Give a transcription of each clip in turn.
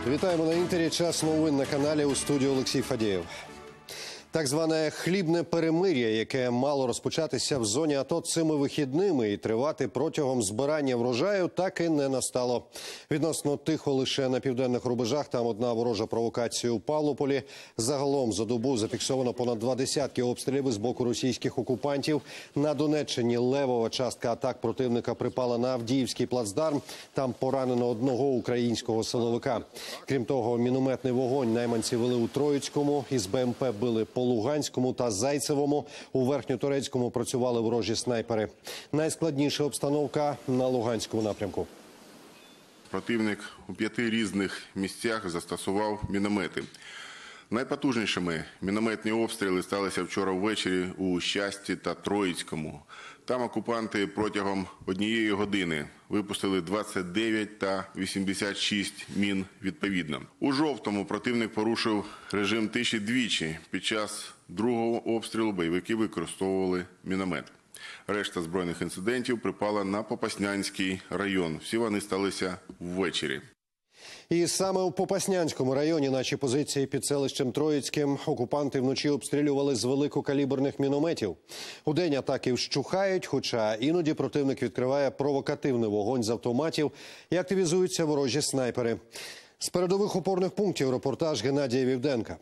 Вітаємо на Інтері. Час новин на каналі. У студії Олексій Фадєєв. Так зване хлібне перемир'я, яке мало розпочатися в зоні АТО цими вихідними і тривати протягом збирання врожаю, так і не настало. Відносно тихо лише на південних рубежах, там одна ворожа провокація у Павлополі. Загалом за добу зафіксовано понад 20 обстрілів з боку російських окупантів. На Донеччині левова частка атак противника припала на Авдіївський плацдарм. Там поранено одного українського силовика. Крім того, мінометний вогонь найманці вели у Троїцькому, із БМП били по Луганському та Зайцевому. У Верхньоторецькому працювали ворожі снайпери. Найскладніша обстановка на Луганському напрямку. Противник у 5 різних місцях застосував міномети. Найпотужнішими мінометні обстріли сталися вчора ввечері у Щасті та Троїцькому. Там окупанти протягом 1 години випустили 29 та 86 мін відповідно. У Жовтому противник порушив режим тиші двічі. Під час другого обстрілу бойовики використовували міномет. Решта збройних інцидентів припала на Попаснянський район. Всі вони сталися ввечері. І саме у Попаснянському районі наші позиції під селищем Троїцьким окупанти вночі обстрілювали з великокаліберних мінометів. Удень атаки вщухають, хоча іноді противник відкриває провокативний вогонь з автоматів і активізуються ворожі снайпери. З передових опорних пунктів репортаж Геннадія Вівденка.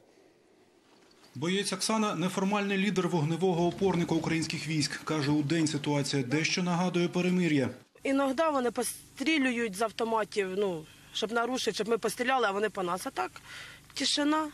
Боєць Оксана – неформальний лідер вогневого опорника українських військ. Каже, удень ситуація дещо нагадує перемир'я. Іноді вони пострілюють з автоматів, щоб нарушити, щоб ми постріляли, а вони по нас. А так, тишина.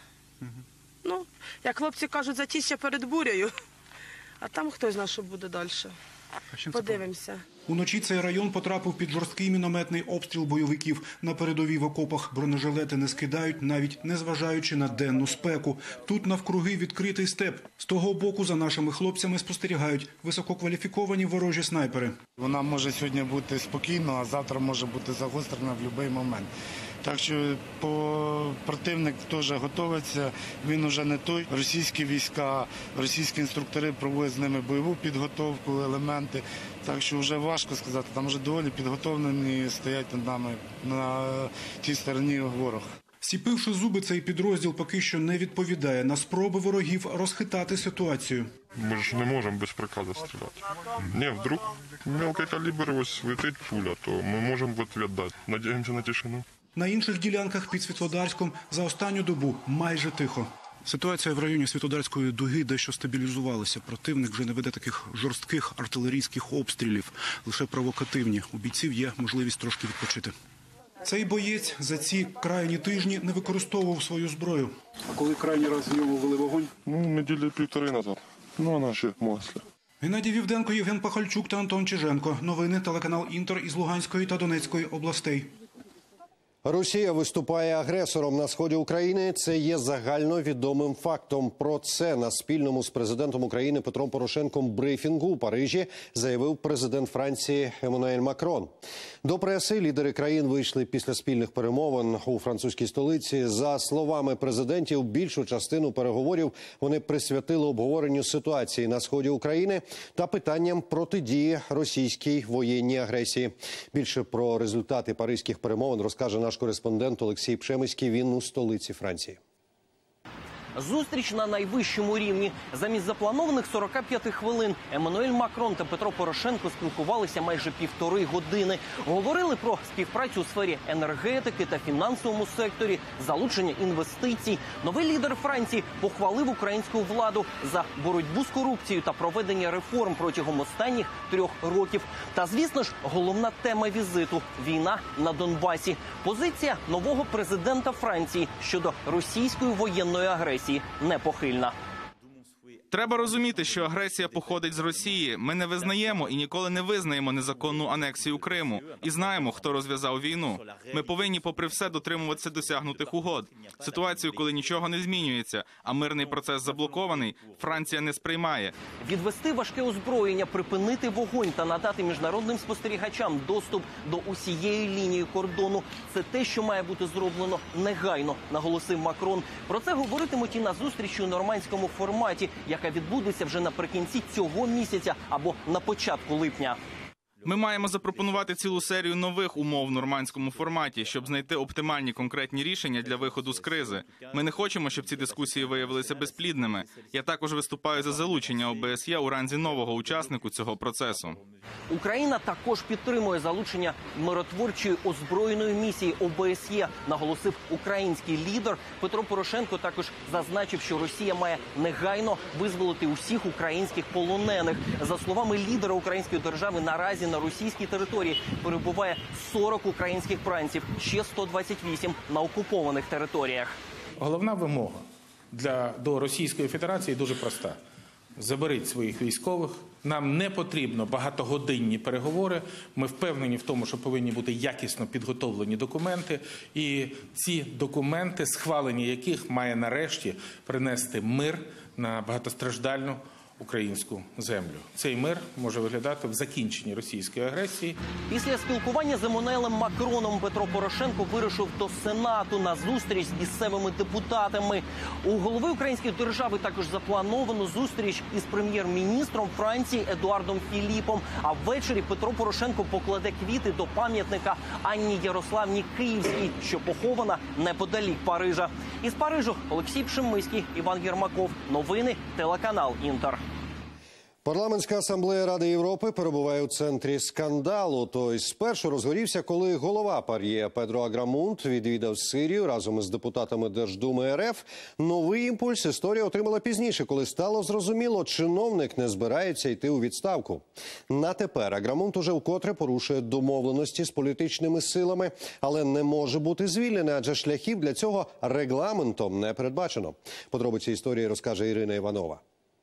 Як хлопці кажуть, затища перед бурею. А там хтось знає, що буде далі. Подивимося. Уночі цей район потрапив під жорсткий мінометний обстріл бойовиків. На передовій в окопах бронежилети не скидають, навіть незважаючи на денну спеку. Тут навкруги відкритий степ. З того боку за нашими хлопцями спостерігають висококваліфіковані ворожі снайпери. Вона може сьогодні бути спокійно, а завтра може бути загострена в будь-який момент. Так що противник теж готується, він вже не той. Російські війська, російські інструктори проводять з ними бойову підготовку, елементи. Так що вже важко сказати, там вже доволі підготовлені стоять над нами на тій стороні ворог. Сіпивши зуби, цей підрозділ поки що не відповідає на спроби ворогів розхитати ситуацію. Ми ж не можемо без приказу стріляти. Ні, вдруг мелкий калібр ось летить пуля, то ми можемо в відповідь дати. Надіємося на тишину. На інших ділянках під Світлодарськом за останню добу майже тихо. Ситуація в районі Світлодарської дуги дещо стабілізувалася. Противник вже не веде таких жорстких артилерійських обстрілів, лише провокативні. У бійців є можливість трошки відпочити. Цей боєць за ці крайні тижні не використовував свою зброю. А коли крайній раз в ньому вели вогонь? Неділі 1,5 назад. Вона ще масля. Геннадій Вівденко, Євген Пахальчук та Антон Чиженко. Новини телеканал Інтер із Луганської та Донецької областей. Росія виступає агресором на сході України. Це є загальновідомим фактом. Про це на спільному з президентом України Петром Порошенком брифінгу у Парижі заявив президент Франції Еммануель Макрон. До преси лідери країн вийшли після спільних перемовин у французькій столиці. За словами президентів, більшу частину переговорів вони присвятили обговоренню ситуації на сході України та питанням протидії російській воєнній агресії. Більше про результати паризьких перемовин розкаже наш кореспондент Олексій Пшемиський, він у столиці Франції. Зустріч на найвищому рівні. Замість запланованих 45 хвилин Еммануель Макрон та Петро Порошенко спілкувалися майже 1,5 години. Говорили про співпрацю у сфері енергетики та фінансовому секторі, залучення інвестицій. Новий лідер Франції похвалив українську владу за боротьбу з корупцією та проведення реформ протягом останніх 3 років. Та, звісно ж, головна тема візиту – війна на Донбасі. Позиція нового президента Франції щодо російської воєнної агресії непохильна. Треба розуміти, що агресія походить з Росії. Ми не визнаємо і ніколи не визнаємо незаконну анексію Криму. І знаємо, хто розв'язав війну. Ми повинні, попри все, дотримуватися досягнутих угод. Ситуацію, коли нічого не змінюється, а мирний процес заблокований, Франція не сприймає. Відвести важке озброєння, припинити вогонь та надати міжнародним спостерігачам доступ до усієї лінії кордону – це те, що має бути зроблено негайно, наголосив Макрон. Про це говоритимуть і на зустрічі у нормандському форматі, яка відбудеться вже наприкінці цього місяця або на початку липня. Ми маємо запропонувати цілу серію нових умов в нормандському форматі, щоб знайти оптимальні конкретні рішення для виходу з кризи. Ми не хочемо, щоб ці дискусії виявилися безплідними. Я також виступаю за залучення ОБСЄ у ранзі нового учаснику цього процесу. Україна також підтримує залучення миротворчої озброєної місії ОБСЄ, наголосив український лідер. Петро Порошенко також зазначив, що Росія має негайно визволити усіх українських полонених. За словами лідера української держави, наразі на російській території перебуває 40 українських бранців, ще 128 на окупованих територіях. Головна вимога до Російської Федерації дуже проста. Заберіть своїх військових. Нам не потрібно багатогодинні переговори. Ми впевнені в тому, що повинні бути якісно підготовлені документи. І ці документи, схвалення яких має нарешті принести мир на багатостраждальну українську землю. Цей мир може виглядати в закінченні російської агресії. Після спілкування з Еммануелем Макроном Петро Порошенко вирушив до Сенату на зустріч з місцевими депутатами. У голови української держави також заплановано зустріч із прем'єр-міністром Франції Едуардом Філіпом. А ввечері Петро Порошенко покладе квіти до пам'ятника Анні Ярославні Київській, що похована неподалік Парижа. Із Парижу Олексій Пшемиський, Іван Єрмаков. Новини, телеканал «Інтер». Парламентська асамблея Ради Європи перебуває у центрі скандалу. Той спершу розгорівся, коли голова ПАРЄ Педро Аграмунт відвідав Сирію разом із депутатами Держдуми РФ. Новий імпульс історія отримала пізніше, коли стало зрозуміло, чиновник не збирається йти у відставку. На тепер Аграмунт уже вкотре порушує домовленості з політичними силами, але не може бути звільнений, адже шляхів для цього регламентом не передбачено. Подробиці історії розкаже Ірина Іванова.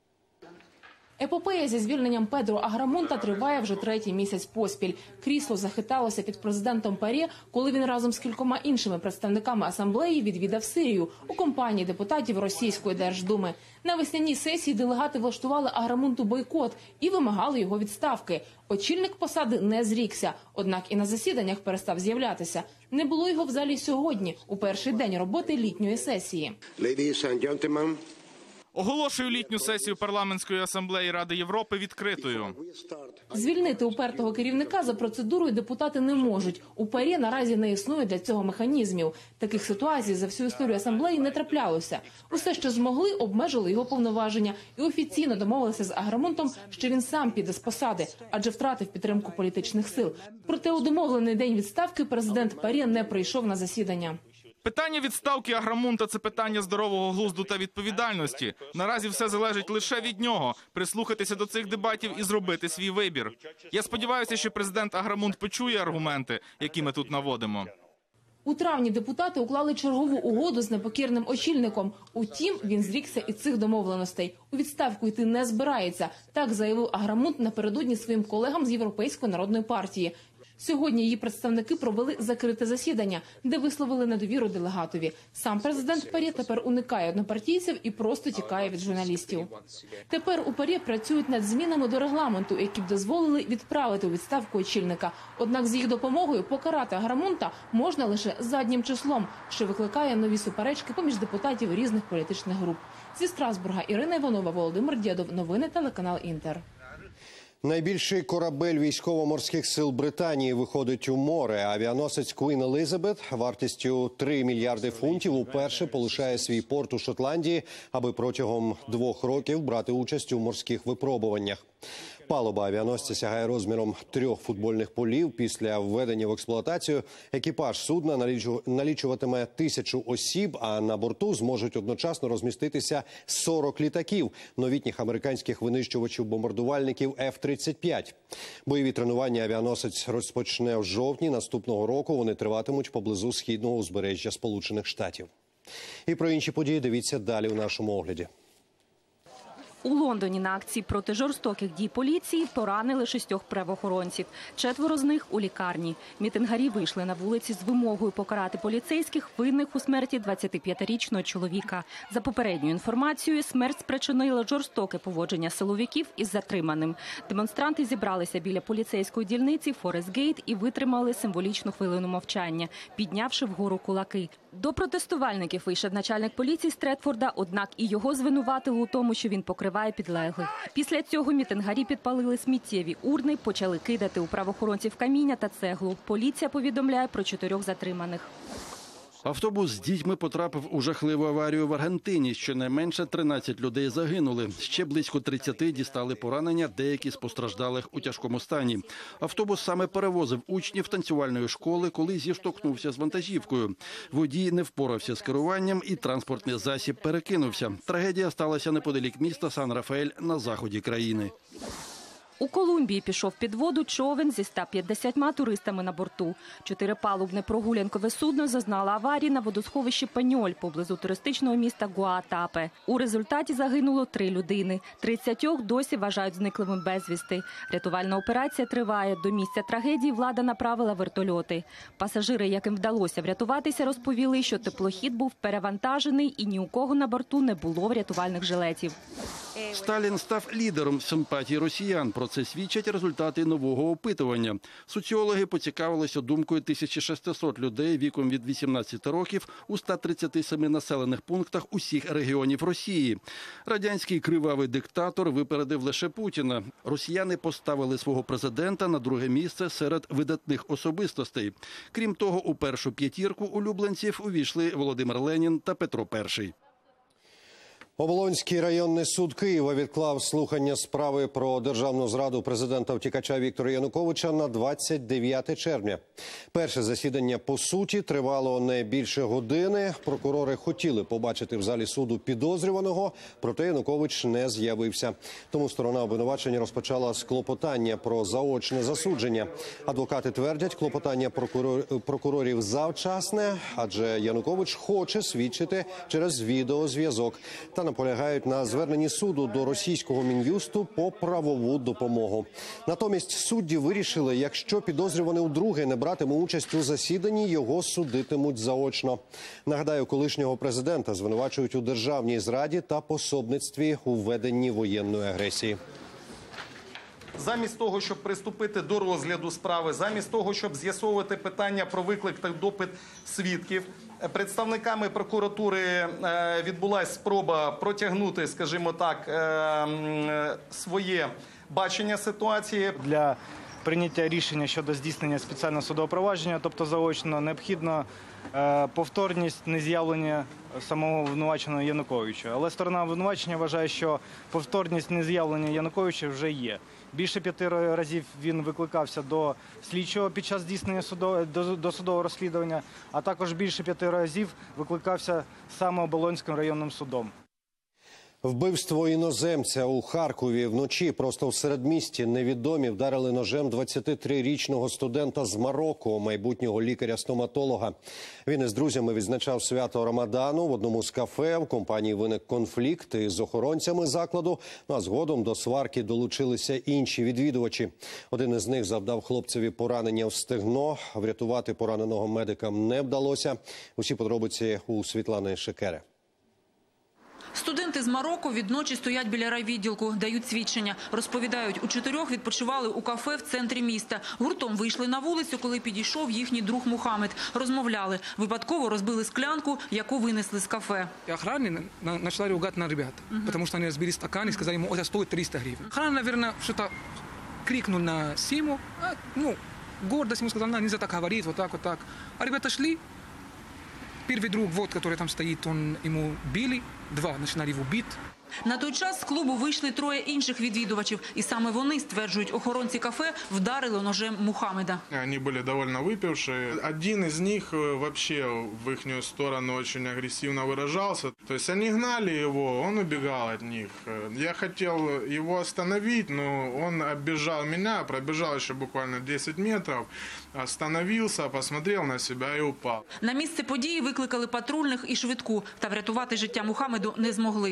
Епопея зі звільненням Педро Аграмунта триває вже третій місяць поспіль. Крісло захиталося під президентом ПАРЄ, коли він разом з кількома іншими представниками асамблеї відвідав Сирію у компанії депутатів Російської Держдуми. На весняній сесії делегати влаштували Аграмунту бойкот і вимагали його відставки. Очільник посади не зрікся, однак і на засіданнях перестав з'являтися. Не було його в залі сьогодні, у перший день роботи літньої сесії. Оголошую літню сесію парламентської асамблеї Ради Європи відкритою. Звільнити упертого керівника за процедурою депутати не можуть. У ПАРЄ наразі не існує для цього механізмів. Таких ситуацій за всю історію асамблеї не траплялося. Усе, що змогли, обмежили його повноваження і офіційно домовилися з Аграмунтом, що він сам піде з посади, адже втратив підтримку політичних сил. Проте у домовлений день відставки президент ПАРЄ не прийшов на засідання. Питання відставки Аграмунта – це питання здорового глузду та відповідальності. Наразі все залежить лише від нього – прислухатися до цих дебатів і зробити свій вибір. Я сподіваюся, що президент Аграмунт почує аргументи, які ми тут наводимо. У травні депутати уклали чергову угоду з непокірним очільником. Утім, він зрікся і цих домовленостей. У відставку йти не збирається. Так заявив Аграмунт напередодні своїм колегам з Європейської народної партії. Сьогодні її представники провели закрите засідання, де висловили недовіру делегатові. Сам президент ПАРЄ тепер уникає однопартійців і просто тікає від журналістів. Тепер у ПАРЄ працюють над змінами до регламенту, які б дозволили відправити у відставку очільника. Однак з їх допомогою покарати Аграмунта можна лише заднім числом, що викликає нові суперечки поміж депутатів різних політичних груп. Зі Страсбурга Ірина Іванова, Володимир Дєдов. Новини, телеканал «Інтер». Найбільший корабель військово-морських сил Британії виходить у море. Авіаносець Queen Elizabeth вартістю 3 мільярди фунтів уперше полишає свій порт у Шотландії, аби протягом 2 років брати участь у морських випробуваннях. Палуба авіаносця сягає розміром 3 футбольних полів. Після введення в експлуатацію екіпаж судна налічуватиме 1000 осіб, а на борту зможуть одночасно розміститися 40 літаків новітніх американських винищувачів-бомбардувальників F-35. Бойові тренування авіаносець розпочне в жовтні наступного року. Вони триватимуть поблизу східного узбережжя Сполучених Штатів. І про інші події дивіться далі у нашому огляді. У Лондоні на акції проти жорстоких дій поліції поранили 6 правоохоронців. 4 з них у лікарні. Мітингарі вийшли на вулиці з вимогою покарати поліцейських, винних у смерті 25-річного чоловіка. За попередньою інформацією, смерть спричинила жорстоке поводження силовиків із затриманим. Демонстранти зібралися біля поліцейської дільниці Форест-Гейт і витримали символічну хвилину мовчання, піднявши вгору кулаки. До протестувальників вийшов начальник поліції Стретфорда, однак і його звинуватили у тому, що він покриває підлеглих. Після цього мітингарі підпалили сміттєві урни, почали кидати у правоохоронців каміння та цеглу. Поліція повідомляє про 4 затриманих. Автобус з дітьми потрапив у жахливу аварію в Аргентині. Щонайменше 13 людей загинули. Ще близько 30 дістали поранення, деякі з постраждалих у тяжкому стані. Автобус саме перевозив учнів танцювальної школи, коли зіштовхнувся з вантажівкою. Водій не впорався з керуванням і транспортний засіб перекинувся. Трагедія сталася неподалік міста Сан-Рафаель на заході країни. У Колумбії пішов під воду човен зі 150 туристами на борту. 4-палубне прогулянкове судно зазнало аварії на водосховищі Пеньоль поблизу туристичного міста Гуатапе. У результаті загинуло 3 людини. 30 досі вважають зниклими безвісти. Рятувальна операція триває. До місця трагедії влада направила вертольоти. Пасажири, яким вдалося врятуватися, розповіли, що теплохід був перевантажений і ні у кого на борту не було врятувальних жилетів. Сталін став лідером симпатії росіян. Про це свідчать результати нового опитування. Соціологи поцікавилися думкою 1600 людей віком від 18 років у 137 населених пунктах усіх регіонів Росії. Радянський кривавий диктатор випередив лише Путіна. Росіяни поставили свого президента на друге місце серед видатних особистостей. Крім того, у першу п'ятірку улюбленців увійшли Володимир Ленін та Петро І. Оболонський районний суд Києва відклав слухання справи про державну зраду президента-втікача Віктора Януковича на 29 червня. Перше засідання по суті тривало не більше години. Прокурори хотіли побачити в залі суду підозрюваного, проте Янукович не з'явився. Тому сторона обвинувачення розпочала з клопотання про заочне засудження. Адвокати твердять, клопотання прокурорів завчасне, адже Янукович хоче свідчити через відеозв'язок. Та наполягають на зверненні суду до російського Мін'юсту по правову допомогу. Натомість судді вирішили, якщо підозрюваний удруге не братиме участь у засіданні, його судитимуть заочно. Нагадаю, колишнього президента звинувачують у державній зраді та пособництві у веденні воєнної агресії. Замість того, щоб приступити до розгляду справи, замість того, щоб з'ясовувати питання про виклик та допит свідків, представниками прокуратури відбулася спроба протягнути, скажімо так, своє бачення ситуації. Для прийняття рішення щодо здійснення спеціального судового провадження, тобто заочно, необхідно повторність нез'явлення самого обвинуваченого Януковича. Але сторона обвинувачення вважає, що повторність нез'явлення Януковича вже є. Більше 5 разів він викликався до слідчого під час здійснення досудового розслідування, а також більше 5 разів викликався саме Оболонським районним судом. Вбивство іноземця у Харкові. Вночі просто в середмісті невідомі вдарили ножем 23-річного студента з Марокко, майбутнього лікаря-стоматолога. Він із друзями відзначав свято Рамадану в одному з кафе. В компанії виник конфлікт із охоронцями закладу, а згодом до сварки долучилися інші відвідувачі. Один із них завдав хлопцеві поранення в стегно. Врятувати пораненого медикам не вдалося. Усі подробиці у Світлани Шекери. Студенти з Марокко відночі стоять біля райвідділку, дають свідчення. Розповідають, у 4 відпочивали у кафе в центрі міста. Гуртом вийшли на вулицю, коли підійшов їхній друг Мухаммед. Розмовляли. Випадково розбили склянку, яку винесли з кафе. Охрана почала ругати на ребят, тому що вони розбили стакан і сказали йому, це стоїть 300 гривень. Охрана, мабуть, щось крикнув на Симу. Гордость ему сказала, нельзя так говорить, вот так. А ребята шли. Первый друг, который там стоит, он ему били, 2 начинали его бить. На той час з клубу вийшли 3 інших відвідувачів. І саме вони, стверджують охоронці кафе, вдарили ножем Мухаммеда. Они были довольно выпившие. Один из них вообще в их сторону очень агрессивно выражался. То есть они гнали его, он убегал от них. Я хотел его остановить, но он оббежал меня, пробежал еще буквально 10 метров, остановился, посмотрел на себя и упал. На місце події викликали патрульних і швидку, та врятувати життя Мухаммеду не змогли.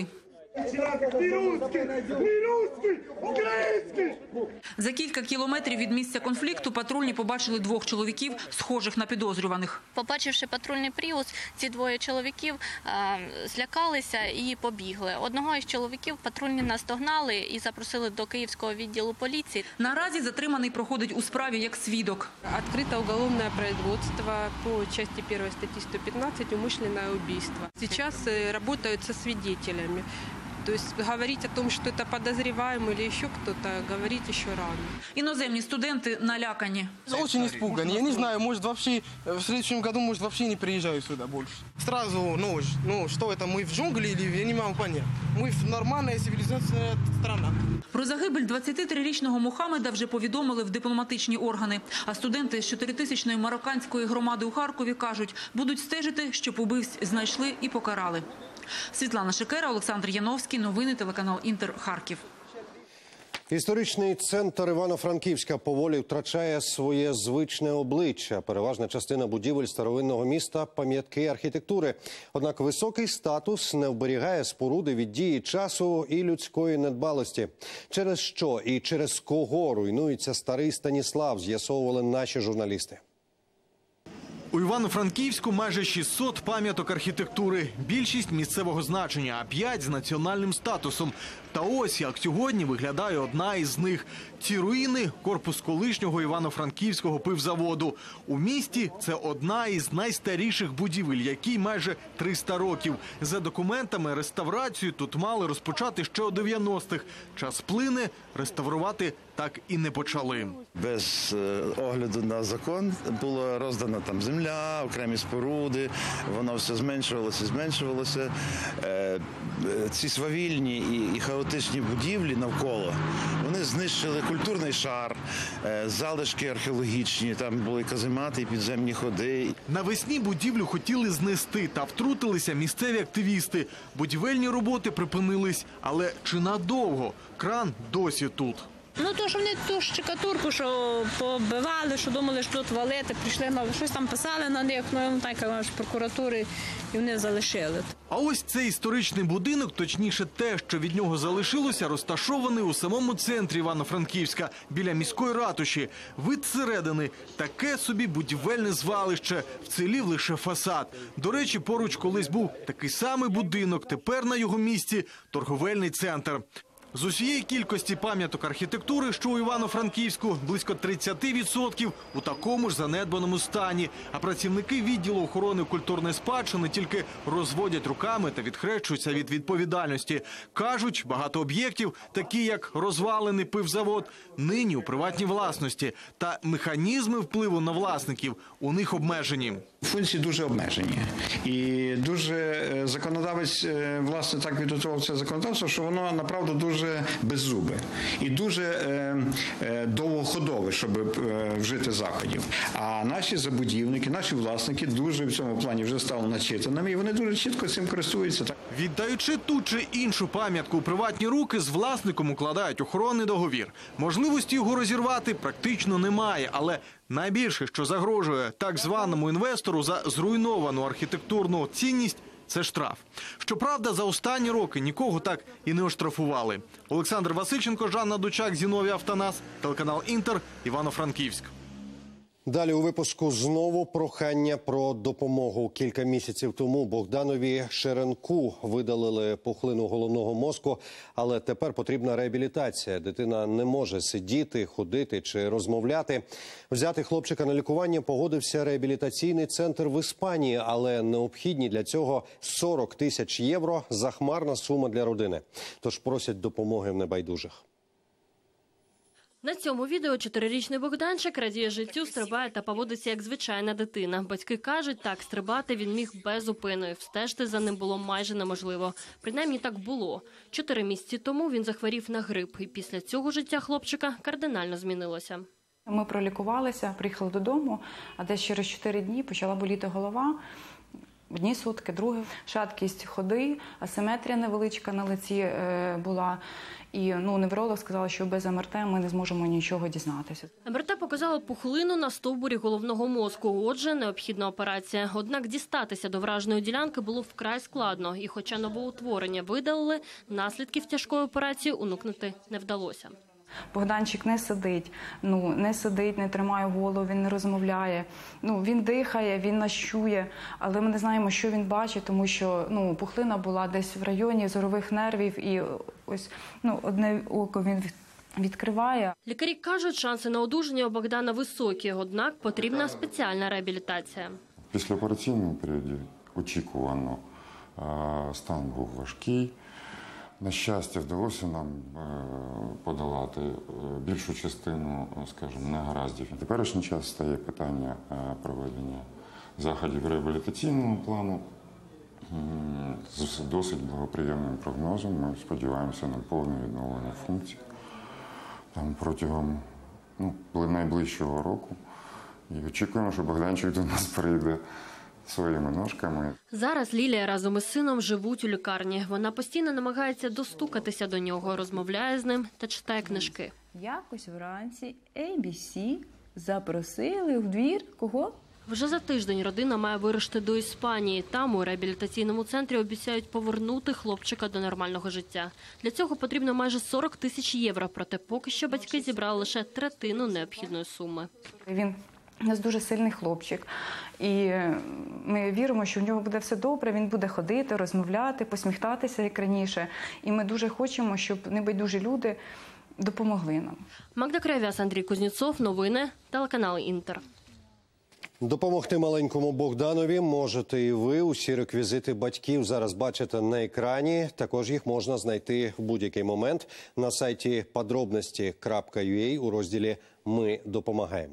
За кілька кілометрів від місця конфлікту патрульні побачили двох чоловіків, схожих на підозрюваних. Побачивши патрульний «Пріус», ці двоє чоловіків злякалися і побігли. Одного із чоловіків патрульні наздогнали і запросили до Київського відділу поліції. Наразі затриманий проходить у справі як свідок. Открыто уголовное производство по части 1 статьи 115 «Умышленное убийство». Сейчас работают со свидетелями. То есть говорить о том, что это подозреваемый или еще кто-то, говорить еще рано. Іноземні студенти налякані. Очень испуганы. Я не знаю, может вообще в следующем году, может вообще не приезжаю сюда больше. Сразу, что это, мы в джунгли или я не могу понять. Мы нормальная цивилизованная страна. Про загибель 23-річного Мухаммеда вже повідомили в дипломатичні органи. А студенти з 4000-ї марокканської громади у Харкові кажуть, будуть стежити, щоб убивць знайшли і покарали. Світлана Шикера, Олександр Яновський. Новини телеканал «Інтер», Харків. Історичний центр Івано-Франківська поволі втрачає своє звичне обличчя. Переважна частина будівель старовинного міста – пам'ятки архітектури. Однак високий статус не вберігає споруди від дії часу і людської недбалості. Через що і через кого руйнується старий Станіслав, з'ясовували наші журналісти. У Івано-Франківську майже 600 пам'яток архітектури. Більшість місцевого значення, а 5 з національним статусом. Та ось як сьогодні виглядає одна із них. Ці руїни – корпус колишнього Івано-Франківського пивзаводу. У місті це одна із найстаріших будівель, якій майже 300 років. За документами реставрацію тут мали розпочати ще у 90-х. Час плине, реставрувати так і не почали. Без огляду на закон була роздана там земля, окремі споруди, воно все зменшувалося і зменшувалося. Ці свавільні і хаотичні будівлі навколо, вони знищили культурний шар, залишки археологічні, там були каземати і підземні ходи. Навесні будівлю хотіли знести, та втрутилися місцеві активісти. Будівельні роботи припинились, але чи надовго? Кран досі тут. Ну, то, що вони ту штукатурку, що побивали, що думали, що тут валити, прийшли, щось там писали на них, так, з прокуратури, і вони залишили. А ось цей історичний будинок, точніше те, що від нього залишилося, розташований у самому центрі Івано-Франківська, біля міської ратуші. Вид зсередини – таке собі будівельне звалище, вцілів лише фасад. До речі, поруч колись був такий самий будинок, тепер на його місці – торговельний центр. З усієї кількості пам'яток архітектури, що у Івано-Франківську, близько 30% у такому ж занедбаному стані. А працівники відділу охорони культурної спадщини тільки розводять руками та відхрещуються від відповідальності. Кажуть, багато об'єктів, такі як розвалений пивзавод, нині у приватній власності. Та механізми впливу на власників у них обмежені. Функції дуже обмежені. І дуже законодавець, власне, так підготував це законодавство, що воно, направду, дуже беззубе і дуже довгоходове, щоб вжити заходів. А наші забудівники, наші власники дуже в цьому плані вже стали начитаними, і вони дуже чітко цим користуються. Віддаючи ту чи іншу пам'ятку у приватні руки, з власником укладають охоронний договір. Можливості його розірвати практично немає, але найбільше, що загрожує так званому інвестору за зруйновану архітектурну цінність – це штраф. Щоправда, за останні роки нікого так і не оштрафували. Олександр Васильченко, Жанна Дучак, Зіновій Автонас, телеканал «Інтер», Івано-Франківськ. Далі у випуску знову прохання про допомогу. Кілька місяців тому Богданові Шеренку видалили пухлину головного мозку, але тепер потрібна реабілітація. Дитина не може сидіти, ходити чи розмовляти. Взяти хлопчика на лікування погодився реабілітаційний центр в Іспанії, але необхідні для цього 40 тисяч євро – захмарна сума для родини. Тож просять допомоги в небайдужих. На цьому відео 4-річний Богданчик радіє життю, стрибає та поводиться як звичайна дитина. Батьки кажуть, так, стрибати він міг без зупину. Встежити за ним було майже неможливо. Принаймні так було. 4 місяці тому він захворів на грип. І після цього життя хлопчика кардинально змінилося. Ми пролікувалися, приїхали додому, а десь через 4 дні почала боліти голова. одні сутки, другі. Шаткість ходи, асиметрія невеличка на лиці була. І невролог сказав, що без МРТ ми не зможемо нічого дізнатися. МРТ показало пухлину на стовбурі головного мозку. Отже, необхідна операція. Однак дістатися до враженої ділянки було вкрай складно. І хоча новоутворення видалили, наслідків тяжкої операції уникнути не вдалося. Богданчик не сидить, не тримає голову, він не розмовляє. Він дихає, він нащує, але ми не знаємо, що він бачить, тому що пухлина була десь в районі зорових нервів, і ось одне око він відкриває. Лікарі кажуть, шанси на одужання у Богдана високі, однак потрібна спеціальна реабілітація. В післяопераційному періоді очікувано стан був важкий. На щастя, вдалося нам подолати більшу частину, скажімо, негараздів. На теперішній час стає питання проведення заходів реабілітаційного плану з досить благоприємним прогнозом. Ми сподіваємося на повне відновлення функцій протягом найближчого року. І очікуємо, що Богданчик до нас прийде своїми ножками. Зараз Лілія разом із сином живуть у лікарні. Вона постійно намагається достукатися до нього, розмовляє з ним та читає книжки. Якось вранці ABC запросили в двір кого? Вже за тиждень родина має вирушити до Іспанії. Там у реабілітаційному центрі обіцяють повернути хлопчика до нормального життя. Для цього потрібно майже 40 тисяч євро, проте поки що батьки зібрали лише третину необхідної суми. Він у нас дуже сильний хлопчик, і ми віримо, що в нього буде все добре, він буде ходити, розмовляти, посміхатися, як раніше. І ми дуже хочемо, щоб небайдужі люди допомогли нам. Магда Крав'яс, Андрій Кузнєцов, новини, телеканал Інтер. Допомогти маленькому Богданові можете і ви. Усі реквізити батьків зараз бачите на екрані. Також їх можна знайти в будь-який момент на сайті подробності.ua у розділі «Ми допомагаємо».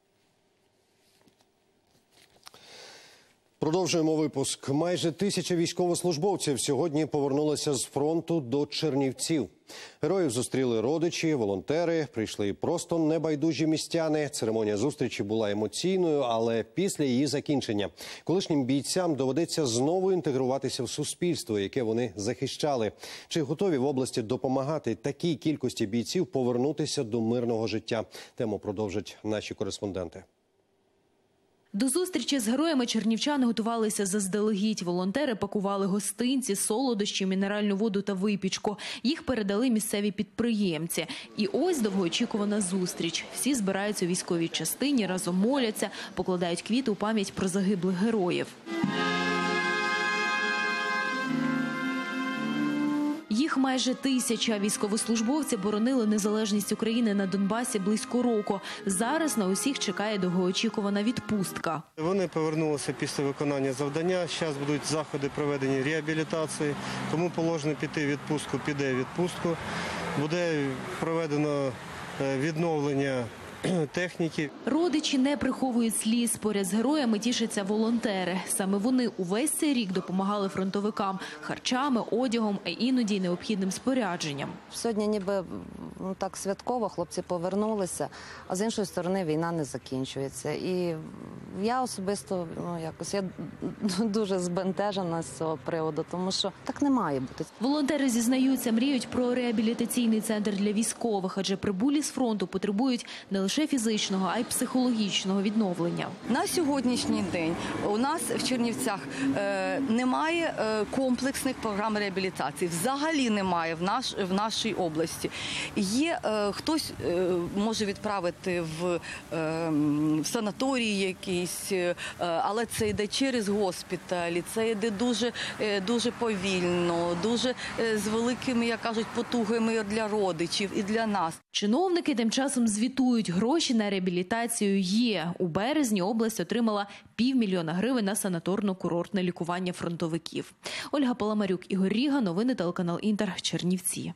Продовжуємо випуск. Майже 1000 військовослужбовців сьогодні повернулися з фронту до Чернівців. Героїв зустріли родичі, волонтери, прийшли і просто небайдужі містяни. Церемонія зустрічі була емоційною, але після її закінчення колишнім бійцям доведеться знову інтегруватися в суспільство, яке вони захищали. Чи готові в області допомагати такій кількості бійців повернутися до мирного життя? Тему продовжать наші кореспонденти. До зустрічі з героями чернівчани готувалися заздалегідь. Волонтери пакували гостинці, солодощі, мінеральну воду та випічку. Їх передали місцеві підприємці. І ось довгоочікувана зустріч. Всі збираються у військовій частині, разом моляться, покладають квіти у пам'ять про загиблих героїв. Їх майже 1000. Військовослужбовці боронили незалежність України на Донбасі близько року. Зараз на усіх чекає довгоочікувана відпустка. Вони повернулися після виконання завдання. Зараз будуть заходи проведення реабілітації. Кому положено піти в відпустку, піде в відпустку. Буде проведено відновлення техніки. Родичі не приховують сліз. Поряд з героями тішаться волонтери. Саме вони увесь цей рік допомагали фронтовикам харчами, одягом, а іноді необхідним спорядженням. Сьогодні ніби так святково, хлопці повернулися, а з іншої сторони війна не закінчується. І я особисто я дуже збентежена з цього приводу, тому що так не має бути. Волонтери зізнаються, мріють про реабілітаційний центр для військових, адже прибулі з фронту потребують не лише фізичного, а й психологічного відновлення. На сьогоднішній день у нас в Чернівцях немає комплексних програм реабілітації. Взагалі немає в нашій області. Є, хтось може відправити в санаторії якісь, але це йде через госпіталі, це йде дуже повільно, дуже з великими, як кажуть, потугами для родичів і для нас. Чиновники тим часом звітують, гроші на реабілітацію є. У березні область отримала 500 000 гривень на санаторно-курортне лікування фронтовиків. Ольга Паламарюк, Ігор Ріга, новини телеканал Інтер, Чернівці.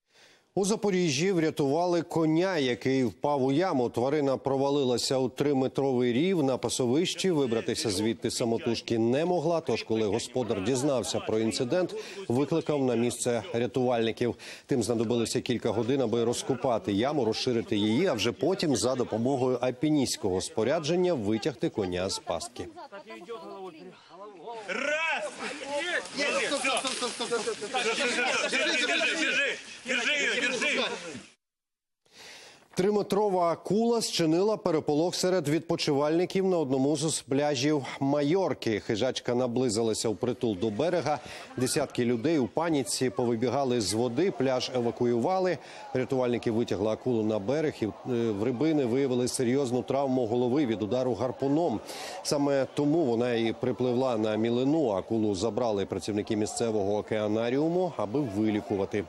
У Запоріжжі врятували коня, який впав у яму. Тварина провалилася у 3-метровий рів на пасовищі. Вибратися звідти самотужки не могла, тож коли господар дізнався про інцидент, викликав на місце рятувальників. Тим знадобилося кілька годин, аби розкопати яму, розширити її, а вже потім за допомогою альпіністського спорядження витягти коня з пастки. Раз! Держи ее, держи! Триметрова акула зчинила переполох серед відпочивальників на одному з пляжів Майорки. Хижачка наблизилася впритул до берега. Десятки людей у паніці повибігали з води, пляж евакуювали. Рятувальники витягли акулу на берег і в рибини виявили серйозну травму голови від удару гарпуном. Саме тому вона і припливла на мілину. Акулу забрали працівники місцевого океанаріуму, аби вилікувати.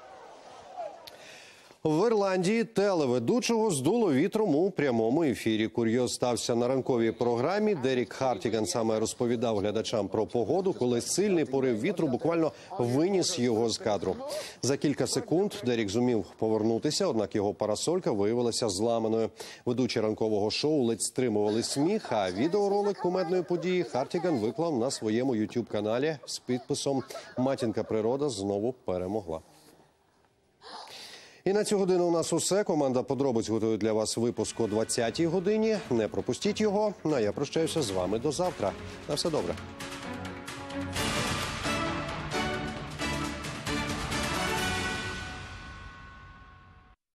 В Ірландії телеведучого здуло вітром у прямому ефірі. Курйоз стався на ранковій програмі. Дерік Хартіган саме розповідав глядачам про погоду, коли сильний порив вітру буквально виніс його з кадру. За кілька секунд Дерік зумів повернутися, однак його парасолька виявилася зламаною. Ведучі ранкового шоу ледь стримували сміх, а відеоролик кумедної події Хартіган виклав на своєму YouTube-каналі з підписом «Матінка природа знову перемогла». І на цю годину у нас усе. Команда «Подробиць» готує для вас випуск о 20-й годині. Не пропустіть його. Ну а я прощаюся з вами до завтра. На все добре.